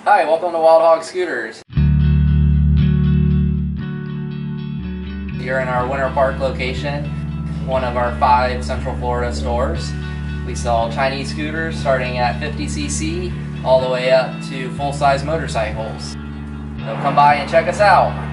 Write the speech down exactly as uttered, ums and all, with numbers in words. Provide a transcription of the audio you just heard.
Hi, welcome to Wild Hogs Scooters. You're in our Winter Park location, one of our five Central Florida stores. We sell Chinese scooters starting at fifty c c all the way up to full-size motorcycles. So come by and check us out.